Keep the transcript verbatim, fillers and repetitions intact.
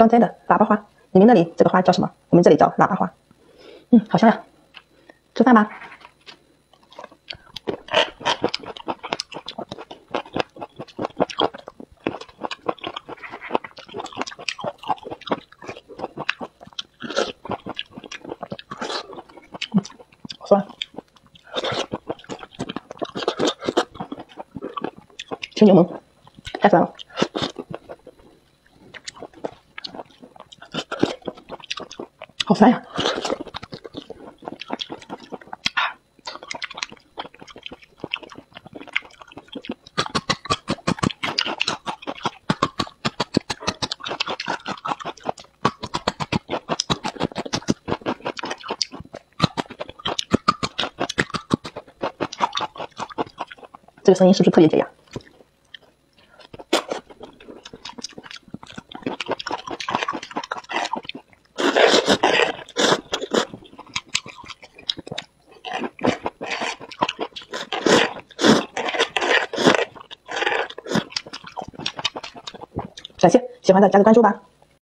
刚摘的喇叭花，你们那里这个花叫什么？我们这里叫喇叭花。嗯，好香呀！吃饭吧。嗯，好酸。青柠檬，太酸了。好酸呀！这个声音是不是特别解压？感谢，喜欢的加个关注吧。